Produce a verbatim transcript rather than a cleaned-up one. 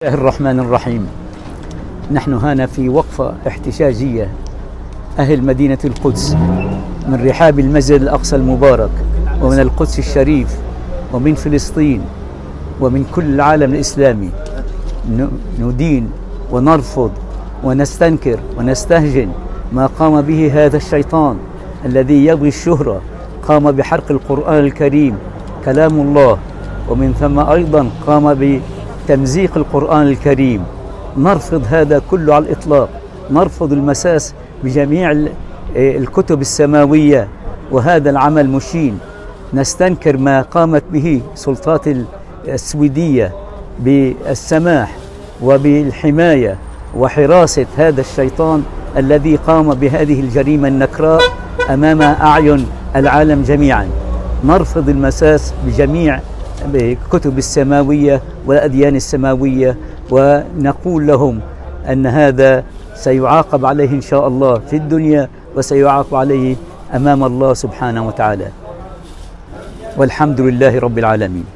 الله الرحمن الرحيم. نحن هنا في وقفة احتجاجية، أهل مدينة القدس من رحاب المسجد الأقصى المبارك ومن القدس الشريف ومن فلسطين ومن كل العالم الإسلامي ندين ونرفض ونستنكر ونستهجن ما قام به هذا الشيطان الذي يبغي الشهرة. قام بحرق القرآن الكريم كلام الله، ومن ثم أيضا قام بتمزيق القرآن الكريم. نرفض هذا كله على الإطلاق، نرفض المساس بجميع الكتب السماوية، وهذا العمل مشين. نستنكر ما قامت به سلطات السويدية بالسماح وبالحماية وحراسة هذا الشيطان الذي قام بهذه الجريمة النكراء أمام أعين العالم جميعا. نرفض المساس بجميع الكتب السماوية والأديان السماوية، ونقول لهم أن هذا سيعاقب عليه إن شاء الله في الدنيا، وسيعاقب عليه أمام الله سبحانه وتعالى. والحمد لله رب العالمين.